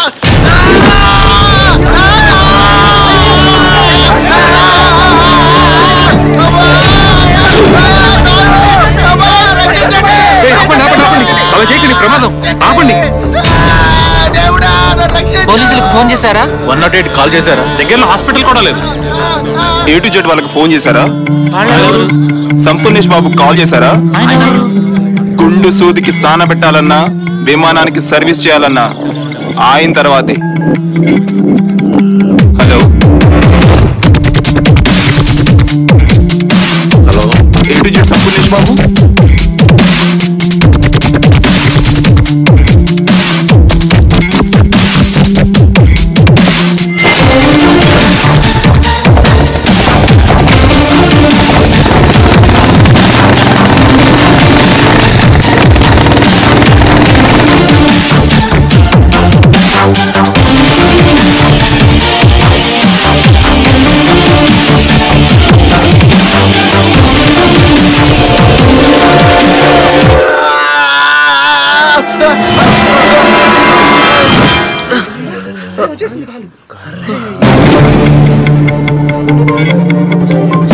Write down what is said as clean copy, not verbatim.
ప్రమాదం ఆపండి. పోలీసులకు ఫోన్ చేశారా? 108 కాల్ చేశారా? దగ్గరలో హాస్పిటల్ కూడా లేదు. A to Z వాళ్ళకి ఫోన్ చేశారా? సంపూర్ణేష్ బాబు కాల్ చేశారా? గుండు సూదికి సాన పెట్టాలన్నా విమానానికి సర్వీస్ చేయాలన్నా ఆయన తర్వాతే. Hello hello A to Z Sampoornesh Babu. వచ్చేసింది కాలు.